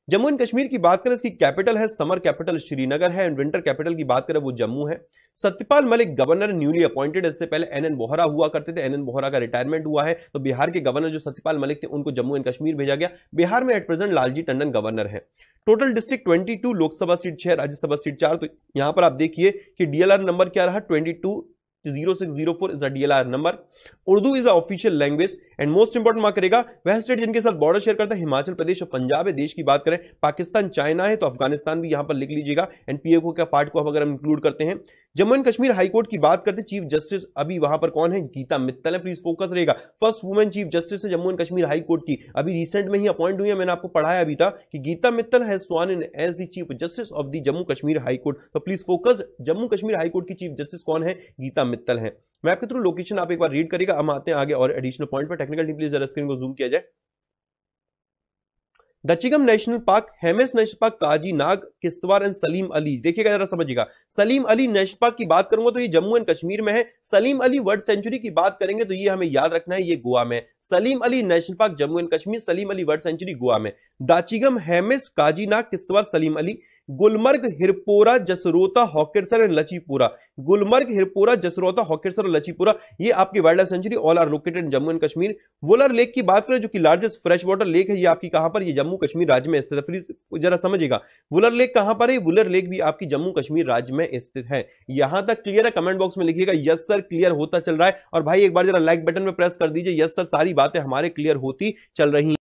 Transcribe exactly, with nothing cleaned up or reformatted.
Jammu and Kashmir की बात करें, इसकी कैपिटल है, समर कैपिटल श्रीनगर है, एंड विंटर कैपिटल की बात करें वो जम्मू है। Satyapal Malik governor newly appointed, इससे पहले एन एन वोहरा हुआ करते थे, एन एन वोहरा का रिटायरमेंट हुआ है, तो बिहार के गवर्नर जो सत्यपाल मलिक थे उनको जम्मू एंड कश्मीर भेजा गया। बिहार में at present Lalji Tandon governor है। टोटल डिस्ट्रिक्ट बाईस, लोकसभा सीट छह, राज्यसभा सीट चार। तो यहां पर आप देखिए कि डीएलआर नंबर क्या रहा, बाईस zero six zero four is the DLR number. Urdu is the official language and most important mark करेगा वह स्टेट जिनके साथ बॉर्डर शेयर करता है, हिमाचल प्रदेश और पंजाब है। देश की बात करें, पाकिस्तान चाइना है, तो अफगानिस्तान भी यहां पर लिख लीजिएगा। एंड पीओके का पार्ट को अगर हम इंक्लूड करते हैं। जम्मू एंड कश्मीर हाईकोर्ट की बात करते हैं, चीफ जस्टिस अभी वहां पर कौन है, गीता मित्तल है। प्लीज फोकस रहेगा, फर्स्ट वुमेन चीफ जस्टिस है जम्मू एंड कश्मीर हाईकोर्ट की, अभी रिसेंट में ही अपॉइंट हुई है। मैंने आपको पढ़ाया अभी था कि गीता मित्तल है sworn in as the chief justice of the Jammu Kashmir high court. तो please focus, Jammu Kashmir high court की चीफ जस्टिस कौन है, गीता मित्तल है। मैं आपके थ्रू लोकेशन आप एक बार रीड करेगा। हम आते हैं आगे और एडिशनल पॉइंट पर। टेक्निकल टीम प्लीज जरा स्क्रीन को जूम किया जाए। Dachigam national park, Hemis national park, Kazi Nag, Kishtwar and Salim Ali. देखिएगा जरा समझिएगा, सलीम अली नेशनल पार्क की बात करूंगा तो ये जम्मू एंड कश्मीर में है। सलीम अली वर्ल्ड सेंचुरी की बात करेंगे तो ये हमें याद रखना है, ये गोवा में। Salim Ali national park Jammu and Kashmir, Salim Ali world sanctuary Goa में। दाचिगम, हेमिस, काजी नाग, किश्तवाड़, सलीम अली। गुलमर्ग, हिरपोरा, जसरोता, हॉकेरसर एंड लचीपुरा। गुलमर्ग, हिरपोरा, जसरोता, हॉकेरसर और लचीपुरा, ये आपकी wild life sanctuary all are located in Jammu and Kashmir. Wular lake की बात करें जो कि लार्जेस्ट फ्रेश वाटर लेक है, ये आपकी कहां पर, ये जम्मू कश्मीर राज्य में स्थित है। प्लीज जरा समझिएगा, वुलर लेक कहां पर है, वुलर लेक भी आपकी जम्मू कश्मीर राज्य में स्थित है। यहां तक क्लियर है? कमेंट बॉक्स में लिखिएगा यस सर, क्लियर होता चल रहा है। और भाई एक बार जरा लाइक बटन में प्रेस कर दीजिए, यस सर, सारी बातें हमारे क्लियर होती चल रही